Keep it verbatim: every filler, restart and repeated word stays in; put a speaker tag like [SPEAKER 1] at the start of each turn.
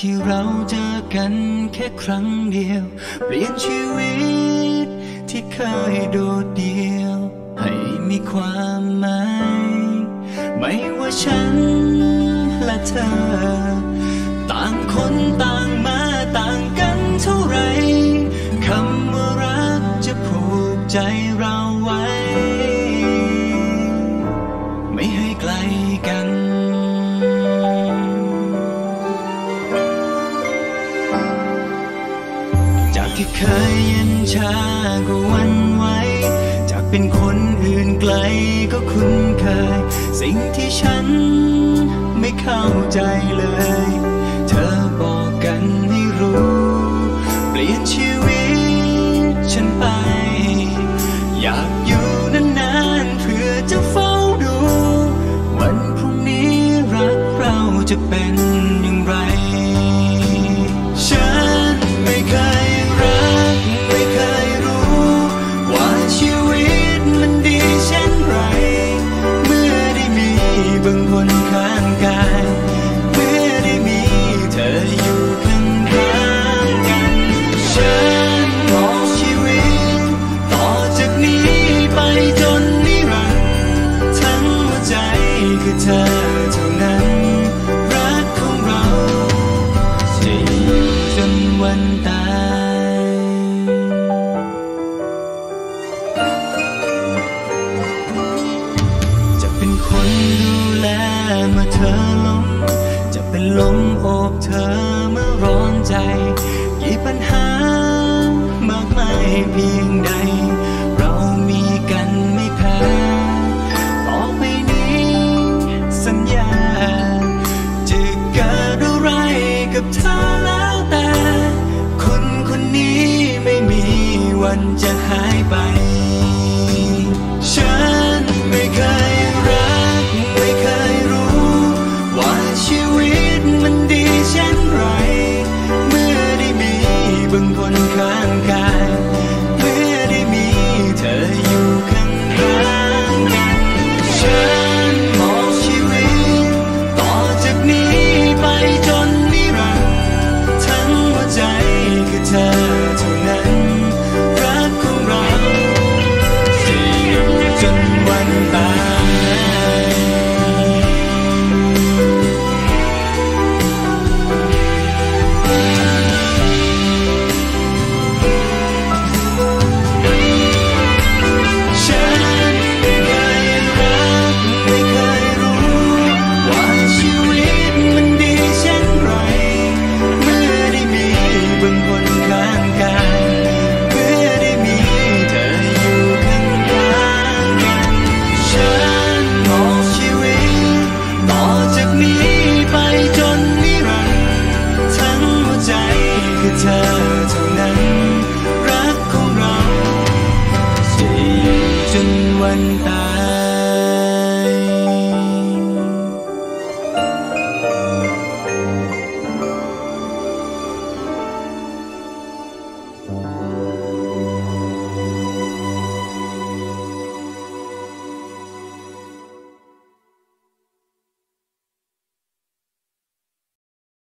[SPEAKER 1] ที่เราเจอกันแค่ครั้งเดียวเปลี่ยนชีวิตที่เคยโดดเดี่ยวให้มีความหมายไม่ว่าฉันและเธอต่างคนต่างมาต่างกันเท่าไรคำว่ารักจะผูกใจเราไว้ไม่ให้ไกลกันจากที่เคยเย็นชาก็หวั่นไหวจากเป็นคนอื่นไกลก็คุ้นเคยสิ่งที่ฉันไม่เข้าใจเลยเธอบอกกันให้รู้เปลี่ยนชีวิตฉันไปอยากอยู่นานๆเพื่อจะเฝ้าดูวันพรุ่งนี้รักเราจะเป็นอย่างไรฉันไม่เคยรักไม่เคยรู้ว่าชีวิตมันดีเช่นไรเมื่อได้มีบางคนข้างกายเมื่อได้มีเธออยู่ข้างข้างกันฉันมองชีวิตต่อจากนี้ไปจนนิรันดร์ทั้งหัวใจคือเธอเท่านั้นรักของเราจะอยู่จนวันตายจะเป็นคนดูแลเมื่อเธอล้มจะเป็นลมโอบเธอเมื่อร้อนใจกี่ปัญหามากมายเพียงใดเรามีกันไม่แพ้ต่อไปนี้สัญญาจะเกิดอะไรกับเธอแล้วแต่คนคนนี้ไม่มีวันจะหายไปฉันไม่เคยรักไม่เคยรู้ว่าชีวิตมันดีเช่นไรเมื่อได้มีบางคนข้างกายเมื่อได้มีเธออยู่ข้างข้างกันฉันมองชีวิตต่อจากนี้ไปจนนิรันดร์ทั้งหัวใจคือเธอเท่านั้นรักของเราจะอยู่จนวันตายเธอเท่านั้นรักของเราจะอยู่จนวันตาย